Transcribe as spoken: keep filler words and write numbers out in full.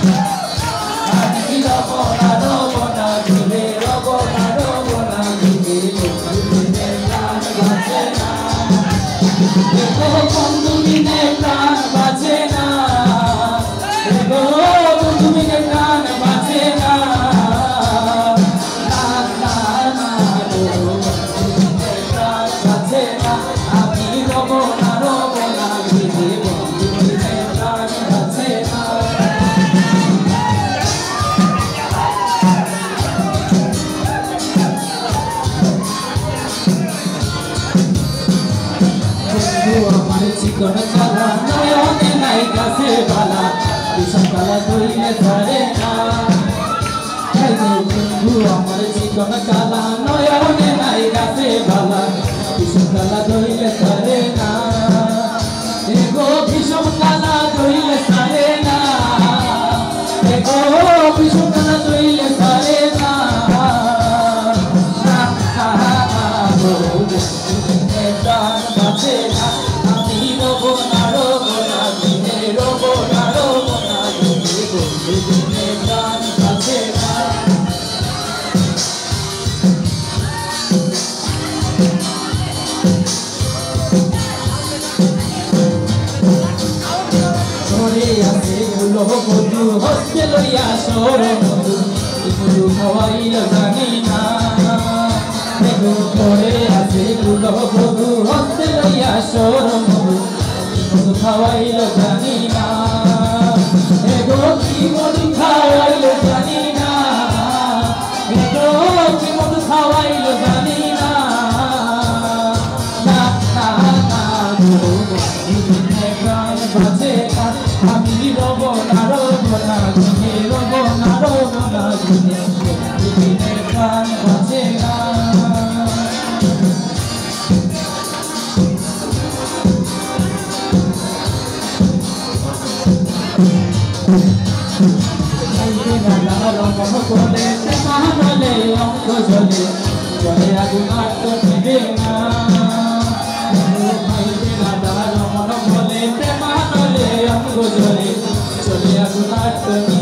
আমি রব না রব না ঘুরে রব না রব না ঘুরে বন্ধুবিনে প্রাণ বাঁচে না দেখো বন্ধুবিনে প্রাণ বাঁচে না দেখো বন্ধুবিনে প্রাণ বাঁচে না না না না বন্ধুবিনে প্রাণ বাঁচে না আমি রব না রব না ঘুরে বন্ধুবিনে প্রাণ বাঁচে না আমার চিকন কালা নয়নে নাই কাছে বালা বিষম কালা ধইলে ধরে না বন্ধু আমার চিকন কালা নয়নে নাই কাছে বালা বিষম কালা ধইলে ধরে না এগো বিষম কালা ধইলে ধরে না এগো বিষম কালা ধইলে ধরে না প্রাণ বাঁচে না আমি রব না রব না দিনে রব না রব না দিনে বন্ধুবিনে প্রাণ বাঁচে না ধরে আছে গুলো বধু হস্তে লইয়া সর মধু গুলো খাওয়াইল জানি না ধরে আছে গুলো বধু হস্তে লইয়া সর মধু মধু খাওয়াইল জানি না এগো কি মধু খাওয়াইল জানি না এগো কি মধু খাওয়াইল জানি না না না না বন্ধুবিনে প্রাণ বাঁচে না আমি রব না রব না ঘুরে রব না রব না ঘুরে বন্ধুবিনে প্রাণ বাঁচে না বলে মহানলে অঙ্গ জলে জলে আগুন আত্ম নিবে না রমন বলে প্রেমানলে অঙ্গ জলে চলে আগুন আত্ম